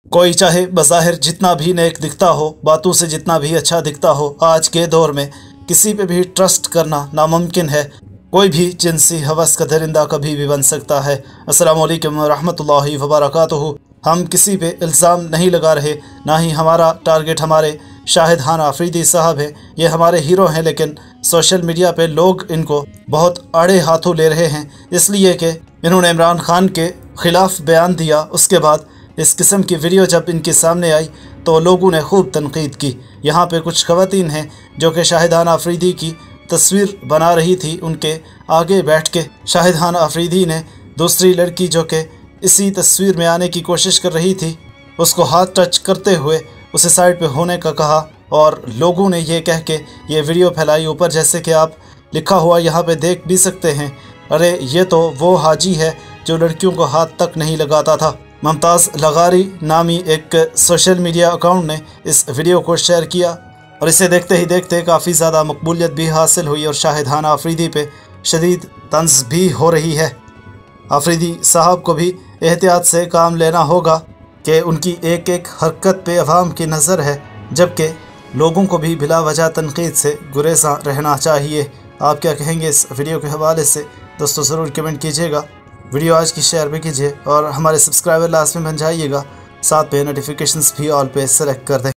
कोई चाहे बज़ाहिर जितना भी नेक दिखता हो, बातों से जितना भी अच्छा दिखता हो, आज के दौर में किसी पे भी ट्रस्ट करना नामुमकिन है। कोई भी जिनसी हवस का दरिंदा कभी भी बन सकता है। अस्सलामु अलैकुम रहमतुल्लाहि व बरकातुहू। हम किसी पे इल्ज़ाम नहीं लगा रहे, ना ही हमारा टारगेट हमारे शाहिद खान आफरीदी साहब हैं। ये हमारे हीरो हैं, लेकिन सोशल मीडिया पे लोग इनको बहुत आड़े हाथों ले रहे हैं, इसलिए कि इन्होंने इमरान खान के ख़िलाफ़ बयान दिया। उसके बाद इस किस्म की वीडियो जब इनके सामने आई तो लोगों ने खूब तनकीद की। यहाँ पे कुछ ख़वातीन हैं जो कि शाहिद खान आफरीदी की तस्वीर बना रही थी। उनके आगे बैठ के शाहिद खान आफरीदी ने दूसरी लड़की जो कि इसी तस्वीर में आने की कोशिश कर रही थी, उसको हाथ टच करते हुए उसे साइड पे होने का कहा, और लोगों ने ये कह के ये वीडियो फैलाई। ऊपर जैसे कि आप लिखा हुआ यहाँ पे देख भी सकते हैं, अरे ये तो वो हाजी है जो लड़कियों को हाथ तक नहीं लगाता था। मुमताज़ लगारी नामी एक सोशल मीडिया अकाउंट ने इस वीडियो को शेयर किया और इसे देखते ही देखते काफ़ी ज़्यादा मकबूलियत भी हासिल हुई और शाहिद खान आफरीदी पे शदीद तंज भी हो रही है। आफरीदी साहब को भी एहतियात से काम लेना होगा कि उनकी एक एक हरकत पे अवाम की नज़र है, जबकि लोगों को भी बिला वजह तनकीद से गुरेज़ा रहना चाहिए। आप क्या कहेंगे इस वीडियो के हवाले से? दोस्तों ज़रूर कमेंट कीजिएगा, वीडियो आज की शेयर भी कीजिए और हमारे सब्सक्राइबर लास्ट में बन जाइएगा। साथ पे नोटिफिकेशंस भी ऑल पे सेलेक्ट कर दें।